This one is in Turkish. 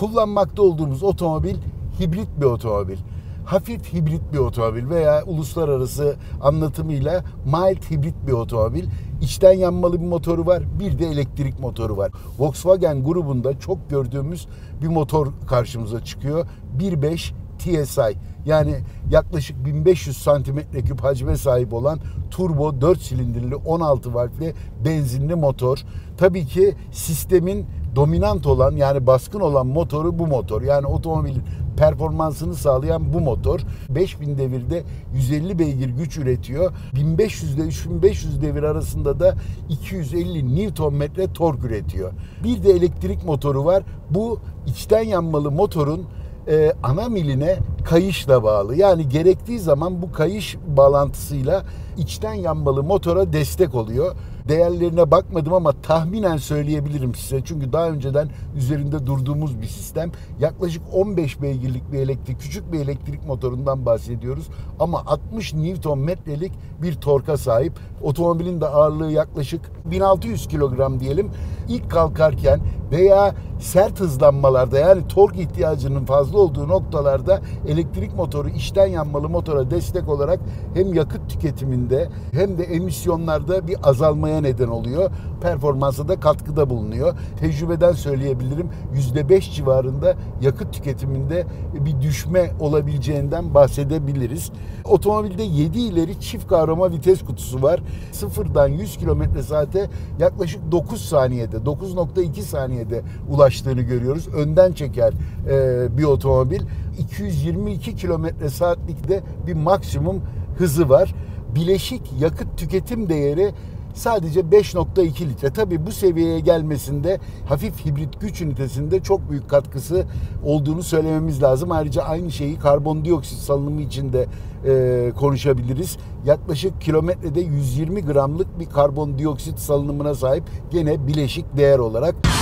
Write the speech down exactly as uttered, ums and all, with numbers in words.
Kullanmakta olduğumuz otomobil hibrit bir otomobil. Hafif hibrit bir otomobil veya uluslararası anlatımıyla mild hibrit bir otomobil. İçten yanmalı bir motoru var, bir de elektrik motoru var. Volkswagen grubunda çok gördüğümüz bir motor karşımıza çıkıyor. bir nokta beş T S I, yani yaklaşık bin beş yüz santimetre küp hacme sahip olan turbo dört silindirli on altı valvli benzinli motor. Tabii ki sistemin dominant olan, yani baskın olan motoru bu motor. Yani otomobilin performansını sağlayan bu motor beş bin devirde yüz elli beygir güç üretiyor. bin beş yüz ile üç bin beş yüz devir arasında da iki yüz elli Newton metre tork üretiyor. Bir de elektrik motoru var. Bu içten yanmalı motorun e, ana miline kayışla bağlı. Yani gerektiği zaman bu kayış bağlantısıyla içten yanmalı motora destek oluyor. Değerlerine bakmadım ama tahminen söyleyebilirim size. Çünkü daha önceden üzerinde durduğumuz bir sistem. Yaklaşık on beş beygirlik bir elektrik, küçük bir elektrik motorundan bahsediyoruz. Ama altmış Newton metrelik bir torka sahip. Otomobilin de ağırlığı yaklaşık bin altı yüz kilogram diyelim. İlk kalkarken veya sert hızlanmalarda, yani tork ihtiyacının fazla olduğu noktalarda elektrik motoru içten yanmalı motora destek olarak hem yakıt tüketiminde hem de emisyonlarda bir azalmaya neden oluyor. Performansa da katkıda bulunuyor. Tecrübeden söyleyebilirim, yüzde beş civarında yakıt tüketiminde bir düşme olabileceğinden bahsedebiliriz. Otomobilde yedi ileri çift kavrama vites kutusu var. Sıfırdan yüz kilometre saate yaklaşık dokuz saniyede, dokuz nokta iki saniyede ulaştığını görüyoruz. Önden çeker e, bir otomobil. iki yüz yirmi iki kilometre saatlikte bir maksimum hızı var. Bileşik yakıt tüketim değeri sadece beş nokta iki litre. Tabii bu seviyeye gelmesinde hafif hibrit güç ünitesinde çok büyük katkısı olduğunu söylememiz lazım. Ayrıca aynı şeyi karbondioksit salınımı için de e, konuşabiliriz. Yaklaşık kilometrede yüz yirmi gramlık bir karbondioksit salınımına sahip, gene bileşik değer olarak.